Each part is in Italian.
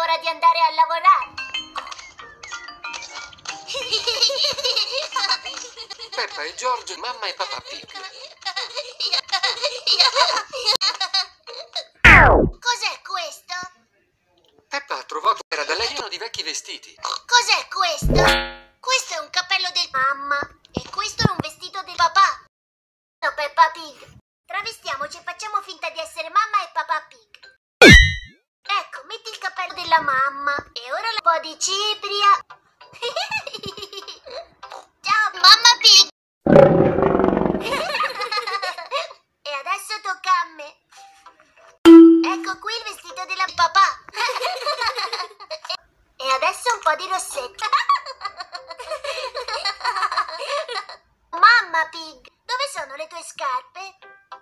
ora di andare a lavorare. Peppa e George, mamma e papà Pig. Cos'è questo? Peppa ha trovato era da lei pieno di vecchi vestiti. Cos'è questo? Questo è un cappello del mamma e questo è un vestito del papà. No, Peppa Pig. Travestiamoci e facciamo finta di essere mamma e papà Pig. Ecco, metti il cappello della mamma e ora un po' di cipria. Ciao, mamma Pig. E adesso tocca a me. Ecco qui il vestito della papà. E adesso un po' di rossetto. Mamma Pig, dove sono le tue scarpe?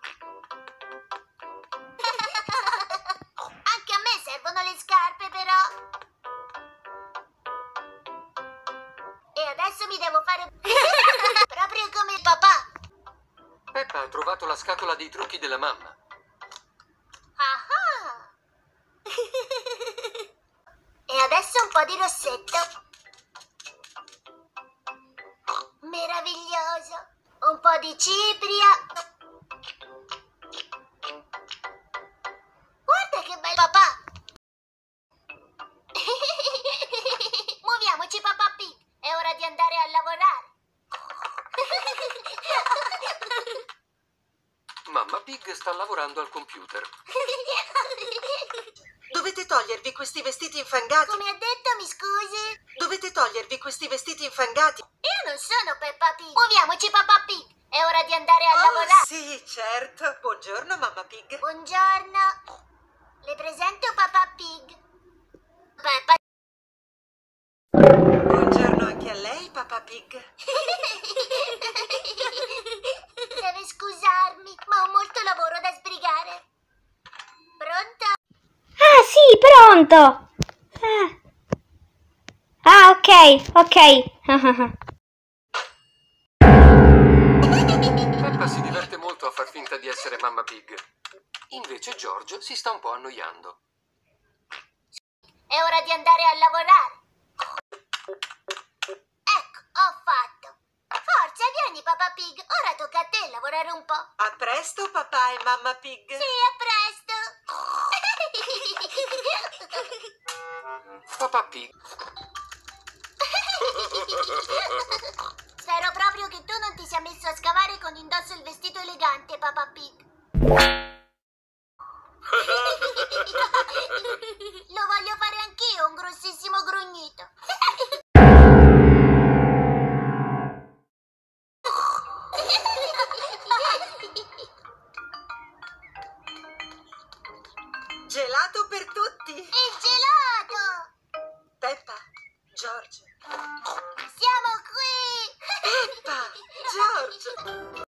Anche a me servono le scarpe, però. E adesso mi devo fare proprio come il papà. Peppa ha trovato la scatola dei trucchi della mamma. Ah. E adesso un po' di rossetto. Meraviglioso. Un po' di cipria. Guarda che bel papà. Muoviamoci, papà Pig. È ora di andare a lavorare. Mamma Pig sta lavorando al computer. Dovete togliervi questi vestiti infangati. Come ha detto, mi scusi? Dovete togliervi questi vestiti infangati. Io non sono Peppa Pig. Muoviamoci, papà Pig. È ora di andare a Oh, lavorare. sì, certo. Buongiorno, mamma Pig. Buongiorno. Le presento papà Pig. Peppa. Buongiorno anche a lei, papà Pig. Deve scusarmi, ma ho molto lavoro da sbrigare. Pronta? Ah, sì, pronto. Ok. Peppa si diverte molto a far finta di essere mamma Pig. Invece George si sta un po' annoiando. È ora di andare a lavorare. Ecco, ho fatto. Forza, vieni, papà Pig. Ora tocca a te lavorare un po'. A presto, papà e mamma Pig. Sì, a presto. Papà Pig. Spero proprio che tu non ti sia messo a scavare con indosso il vestito elegante, papà Pig. Lo voglio fare anch'io, un grossissimo grugnito. Gelato per tutti. Il gelato! Peppa, George. Siamo qui! Peppa, George.